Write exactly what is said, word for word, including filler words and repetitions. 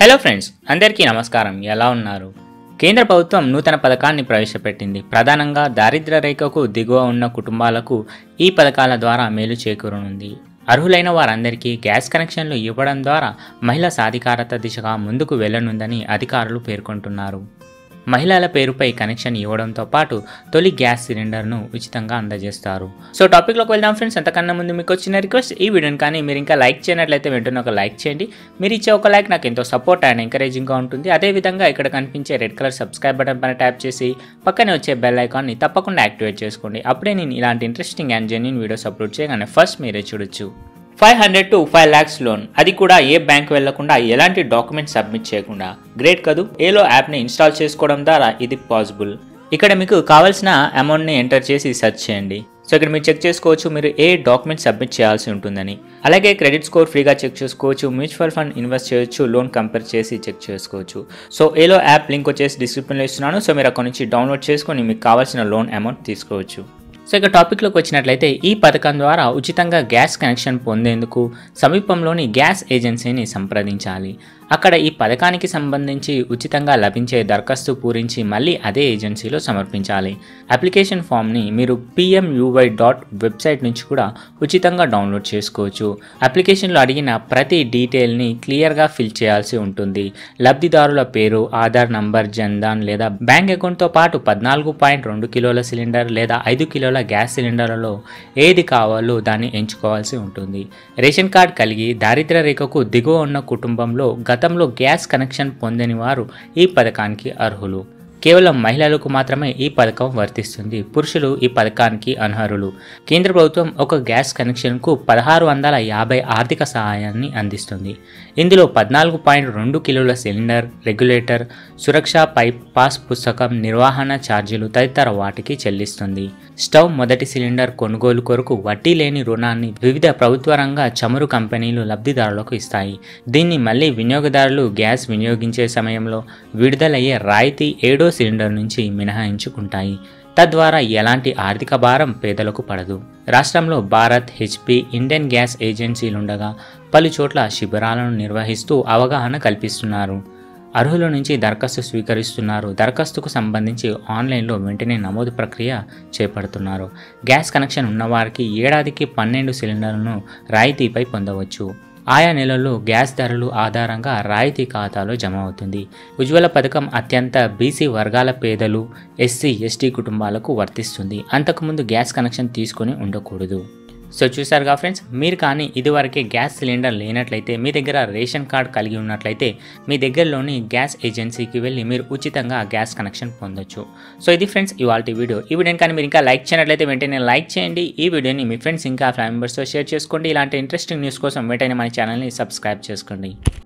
Hello friends, అందరికీ నమస్కారం. ఎలా ఉన్నారు? కేంద్ర ప్రభుత్వం నూతన పథకాన్ని ప్రవేశపెట్టింది. ప్రధానంగా దారిద్ర్య రేఖకు దిగువ ఉన్న కుటుంబాలకు ఈ పథకాల ద్వారా మేలు చేకూరనుంది. అర్హులైన వారందరికీ గ్యాస్ కనెక్షన్లు ఇవ్వడం ద్వారా మహిళా సాధికారత దిశగా ముందుకు వెళ్లనుందని అధికారులు పేర్కొంటున్నారు. మహిళల పేరుపై కనెక్షన్ ఇవ్వడంతో పాటు తొలి గ్యాస్ సిలిండర్ను ఉచితంగా అందజేస్తారు. సో టాపిక్లోకి వెళ్దాం ఫ్రెండ్స్. అంతకన్నా ముందు మీకు వచ్చిన రిక్వెస్ట్, ఈ వీడియోని కానీ మీరు ఇంకా లైక్ చేయనట్లయితే వెంటనే ఒక లైక్ చేయండి. మీరు ఇచ్చే ఒక లైక్ నాకు ఎంతో సపోర్ట్ అండ్ ఎంకరేజింగ్గా ఉంటుంది. అదేవిధంగా ఇక్కడ కనిపించే రెడ్ కలర్ సబ్స్క్రైబ్ బటన్ పైన ట్యాప్ చేసి పక్కనే వచ్చే బెల్ ఐకాన్ని తప్పకుండా యాక్టివేట్ చేసుకోండి. అప్పుడే నేను ఇలాంటి interesting and genuine videos upload చేయగానే ఫస్ట్ మీరే చూడొచ్చు. Five hundred to five lakhs loan, అది కూడా ఏ బ్యాంక్ వెళ్లకుండా, ఎలాంటి డాక్యుమెంట్ సబ్మిట్ చేయకుండా. గ్రేట్ కదూ. ఏలో యాప్ని ఇన్స్టాల్ చేసుకోవడం ద్వారా ఇది పాసిబుల్. ఇక్కడ మీకు కావాల్సిన అమౌంట్ని ఎంటర్ చేసి సెర్చ్ చేయండి. సో ఇక్కడ మీరు చెక్ చేసుకోవచ్చు మీరు ఏ డాక్యుమెంట్ సబ్మిట్ చేయాల్సి ఉంటుందని. అలాగే క్రెడిట్ స్కోర్ ఫ్రీగా చెక్ చేసుకోవచ్చు, మ్యూచువల్ ఫండ్ ఇన్వెస్ట్ చేయొచ్చు, లోన్ కంపేర్ చేసి చెక్ చేసుకోవచ్చు. సో ఏలో యాప్ లింక్ వచ్చేసి డిస్క్రిప్షన్లో ఇస్తున్నాను. సో మీరు అక్కడ నుంచి డౌన్లోడ్ చేసుకొని మీకు కావాల్సిన లోన్ అమౌంట్ తీసుకోవచ్చు. సో ఇక టాపిక్లోకి వచ్చినట్లయితే, ఈ పథకం ద్వారా ఉచితంగా గ్యాస్ కనెక్షన్ పొందేందుకు సమీపంలోని గ్యాస్ ఏజెన్సీని సంప్రదించాలి. అక్కడ ఈ పథకానికి సంబంధించి ఉచితంగా లభించే దరఖాస్తు పూరించి మళ్ళీ అదే ఏజెన్సీలో సమర్పించాలి. అప్లికేషన్ ఫామ్ని మీరు పిఎంయువై డాట్ వెబ్సైట్ నుంచి కూడా ఉచితంగా డౌన్లోడ్ చేసుకోవచ్చు. అప్లికేషన్లో అడిగిన ప్రతి డీటెయిల్ని క్లియర్గా ఫిల్ చేయాల్సి ఉంటుంది. లబ్ధిదారుల పేరు, ఆధార్ నంబర్, జన్ధన్ లేదా బ్యాంక్ అకౌంట్తో పాటు పద్నాలుగు పాయింట్ రెండు కిలోల సిలిండర్ లేదా ఐదు కిలోల గ్యాస్ సిలిండర్లలో ఏది కావాలో దాన్ని ఎంచుకోవాల్సి ఉంటుంది. రేషన్ కార్డ్ కలిగి దారిద్ర్య రేఖకు దిగువ ఉన్న కుటుంబంలో గతంలో గ్యాస్ కనెక్షన్ పొందని వారు ఈ పథకానికి అర్హులు. కేవలం మహిళలకు మాత్రమే ఈ పథకం వర్తిస్తుంది. పురుషులు ఈ పథకానికి అనర్హులు. కేంద్ర ప్రభుత్వం ఒక గ్యాస్ కనెక్షన్కు పదహారు వందల యాభై ఆర్థిక సహాయాన్ని అందిస్తుంది. ఇందులో పద్నాలుగు పాయింట్ రెండు కిలోల cylinder, regulator, Suraksha pipe, pass పుస్తకం, నిర్వహణ ఛార్జీలు తదితర వాటికి చెల్లిస్తుంది. స్టవ్ మొదటి సిలిండర్ కొనుగోలు కొరకు వడ్డీ లేని రుణాన్ని వివిధ ప్రభుత్వ రంగ చమురు కంపెనీలు లబ్ధిదారులకు ఇస్తాయి. దీన్ని మళ్ళీ వినియోగదారులు గ్యాస్ వినియోగించే సమయంలో విడుదలయ్యే రాయితీ ఏడో సిలిండర్ నుంచి మినహాయించుకుంటాయి. తద్వారా ఎలాంటి ఆర్థిక భారం పేదలకు పడదు. రాష్ట్రంలో భారత్, హెచ్పి, ఇండియన్ గ్యాస్ ఏజెన్సీలుండగా పలు చోట్ల శిబిరాలను నిర్వహిస్తూ అవగాహన కల్పిస్తున్నారు. అర్హుల నుంచి దరఖాస్తు స్వీకరిస్తున్నారు. దరఖాస్తుకు సంబంధించి ఆన్లైన్లో వెంటనే నమోదు ప్రక్రియ చేపడుతున్నారు. గ్యాస్ కనెక్షన్ ఉన్నవారికి ఏడాదికి పన్నెండు సిలిండర్లను రాయితీపై పొందవచ్చు. ఆయా నెలల్లో గ్యాస్ ధరలు ఆధారంగా రాయితీ ఖాతాలో జమ అవుతుంది. ఉజ్వల పథకం అత్యంత బీసీ వర్గాల పేదలు, ఎస్సీ, ఎస్టీ కుటుంబాలకు వర్తిస్తుంది. అంతకుముందు గ్యాస్ కనెక్షన్ తీసుకొని ఉండకూడదు. సో చూసారుగా ఫ్రెండ్స్, మీరు కానీ ఇదివరకే గ్యాస్ సిలిండర్ లేనట్లయితే, మీ దగ్గర రేషన్ కార్డ్ కలిగి ఉన్నట్లయితే మీ దగ్గరలోని గ్యాస్ ఏజెన్సీకి వెళ్ళి మీరు ఉచితంగా గ్యాస్ కనెక్షన్ పొందొచ్చు. సో ఇది ఫ్రెండ్స్ ఇవాల్టి వీడియో. ఈ వీడియోని కానీ మీరు ఇంకా లైక్ చేయనట్లయితే వెంటనే లైక్ చేయండి. ఈ వీడియోని మీ ఫ్రెండ్స్ ఇంకా ఫ్యామిలీ మెంబర్స్తో షేర్ చేసుకోండి. ఇలాంటి ఇంట్రెస్టింగ్ న్యూస్ కోసం వెంటనే మన ఛానల్ని సబ్స్క్రైబ్ చేసుకోండి.